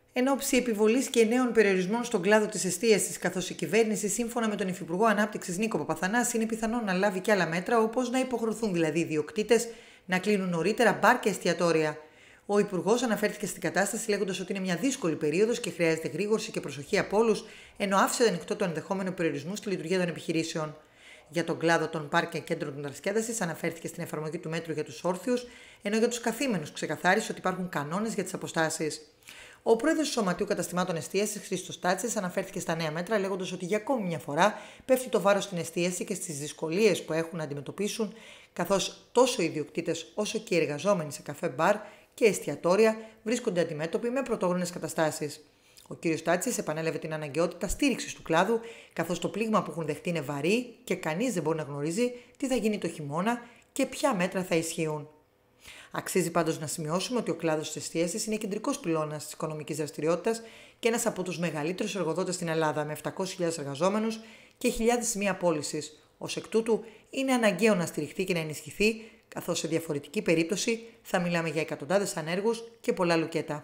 Εν ώψη επιβολής και νέων περιορισμών στον κλάδο της εστίασης, καθώς η κυβέρνηση, σύμφωνα με τον Υφυπουργό Ανάπτυξης Νίκο Παπαθανάση, είναι πιθανό να λάβει και άλλα μέτρα, όπως να υποχρεωθούν δηλαδή οι ιδιοκτήτες να κλείνουν νωρίτερα μπαρ και εστιατόρια. Ο Υπουργός αναφέρθηκε στην κατάσταση λέγοντας ότι είναι μια δύσκολη περίοδος και χρειάζεται γρήγορση και προσοχή από όλους, ενώ άφησε ανοιχτό το ενδεχόμενο περιορισμού στη λειτουργία των επιχειρήσεων. Για τον κλάδο των μπαρ και κέντρων διασκέδασης αναφέρθηκε στην εφαρμογή του μέτρου για τους όρθιους, ενώ για τους καθήμενους ξεκαθάρισε ότι υπάρχουν κανόνες για τις αποστάσεις. Ο πρόεδρος του Σωματείου Καταστημάτων Εστίασης, Χρήστος Τάτσης, αναφέρθηκε στα νέα μέτρα, λέγοντας ότι για ακόμη μια φορά πέφτει το βάρος στην εστίαση και στις δυσκολίες που έχουν να αντιμετωπίσουν, καθώς τόσο οι ιδιοκτήτες όσο και οι εργαζόμενοι σε καφέ, μπαρ και εστιατόρια βρίσκονται αντιμέτωποι με πρωτόγνωρες καταστάσεις. Ο κ. Τάτσης επανέλαβε την αναγκαιότητα στήριξης του κλάδου, καθώς το πλήγμα που έχουν δεχτεί είναι βαρύ και κανείς δεν μπορεί να γνωρίζει τι θα γίνει το χειμώνα και ποια μέτρα θα ισχύουν. Αξίζει πάντως να σημειώσουμε ότι ο κλάδος της εστίασης είναι κεντρικός πυλώνας της οικονομικής δραστηριότητας και ένας από τους μεγαλύτερους εργοδότες στην Ελλάδα, με 700.000 εργαζόμενους και χιλιάδες σημεία πώλησης. Ως εκ τούτου, είναι αναγκαίο να στηριχθεί και να ενισχυθεί, καθώς σε διαφορετική περίπτωση θα μιλάμε για εκατοντάδες ανέργους και πολλά λουκέτα.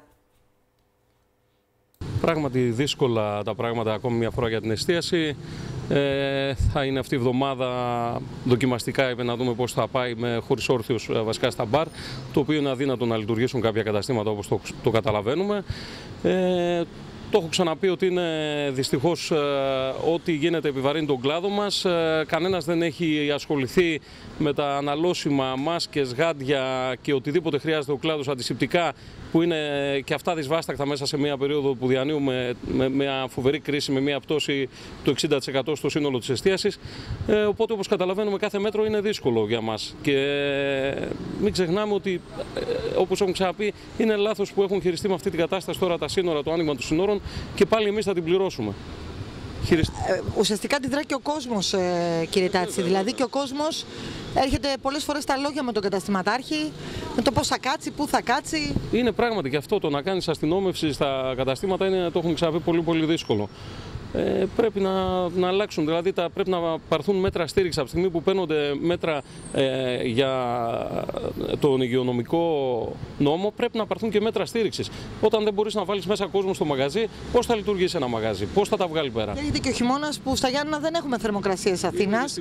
Πράγματι δύσκολα τα πράγματα ακόμη μια φορά για την εστίαση. Θα είναι αυτή η εβδομάδα δοκιμαστικά να δούμε πώς θα πάει χωρίς όρθιους βασικά στα μπαρ, το οποίο είναι αδύνατο να λειτουργήσουν κάποια καταστήματα όπως το καταλαβαίνουμε. Το έχω ξαναπεί ότι είναι δυστυχώς ό,τι γίνεται επιβαρύνει τον κλάδο μας. Κανένας δεν έχει ασχοληθεί με τα αναλώσιμα, μάσκες, γάντια και οτιδήποτε χρειάζεται ο κλάδος, αντισηπτικά, που είναι και αυτά δυσβάστακτα μέσα σε μια περίοδο που διανύουμε με μια φοβερή κρίση, με μια πτώση του 60% στο σύνολο της εστίασης. Οπότε, όπως καταλαβαίνουμε, κάθε μέτρο είναι δύσκολο για μας. Και μην ξεχνάμε ότι, όπως έχουμε ξαναπεί, είναι λάθος που έχουν χειριστεί με αυτή την κατάσταση τώρα τα σύνορα, το άνοιγμα των σύνορων, και πάλι εμείς θα την πληρώσουμε. Ουσιαστικά αντιδρά και ο κόσμος, κύριε Τάτση. Δηλαδή και ο κόσμος έρχεται πολλές φορές στα λόγια με τον καταστηματάρχη, με το πώς θα κάτσει, πού θα κάτσει. Είναι πράγματι και αυτό, το να κάνεις αστυνόμευση στα καταστήματα το έχουμε ξαναπεί πολύ πολύ δύσκολο. Πρέπει να αλλάξουν, δηλαδή πρέπει να πάρθουν μέτρα στήριξη. Από τη στιγμή που παίρνονται μέτρα για τον υγειονομικό νόμο, πρέπει να πάρθουν και μέτρα στήριξης. Όταν δεν μπορείς να βάλεις μέσα κόσμο στο μαγαζί, πώς θα λειτουργήσει ένα μαγαζί, πώς θα τα βγάλει πέρα. Έρχεται και ο χειμώνας που στα Γιάννενα δεν έχουμε θερμοκρασίες Αθήνας.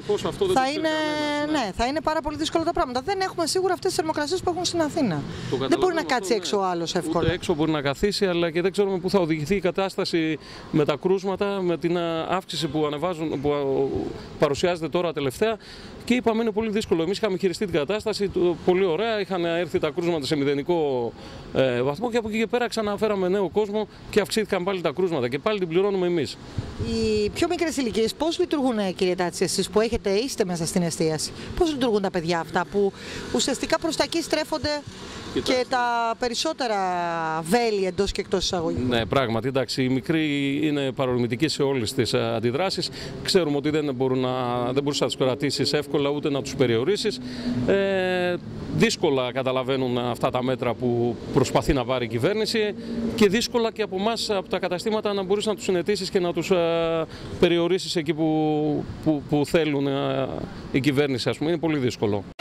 Θα είναι πάρα πολύ δύσκολα τα πράγματα. Δεν έχουμε σίγουρα αυτές τις θερμοκρασίες που έχουν στην Αθήνα. Δεν μπορεί να κάτσει έξω ο άλλος εύκολα. Ούτε έξω μπορεί να καθίσει, αλλά και δεν ξέρουμε πού θα οδηγηθεί η κατάσταση με τα κρούσματα, με την αύξηση που παρουσιάζεται τώρα τελευταία. Και είπαμε είναι πολύ δύσκολο. Εμείς είχαμε χειριστεί την κατάσταση πολύ ωραία, είχαν έρθει τα κρούσματα σε μηδενικό βαθμό και από εκεί και πέρα ξαναφέραμε νέο κόσμο και αυξήθηκαν πάλι τα κρούσματα και πάλι την πληρώνουμε εμείς. Οι πιο μικρές ηλικίες πώς λειτουργούν, κύριε Τάτση, εσείς που είστε μέσα στην εστίαση? Πώς λειτουργούν τα παιδιά αυτά που ουσιαστικά προς τα εκεί στρέφονται και τα περισσότερα βέλη εντός και εκτός εισαγωγικών? Ναι, πράγματι, εντάξει, οι μικροί είναι παρορμητικοί σε όλες τις αντιδράσεις. Ξέρουμε ότι δεν μπορείς να τους κρατήσεις εύκολα ούτε να τους περιορίσεις. Δύσκολα καταλαβαίνουν αυτά τα μέτρα που προσπαθεί να πάρει η κυβέρνηση και δύσκολα και από εμάς, από τα καταστήματα, να μπορείς να τους συνετήσεις και να τους περιορίσεις εκεί που θέλουν η κυβέρνηση, ας πούμε. Είναι πολύ δύσκολο.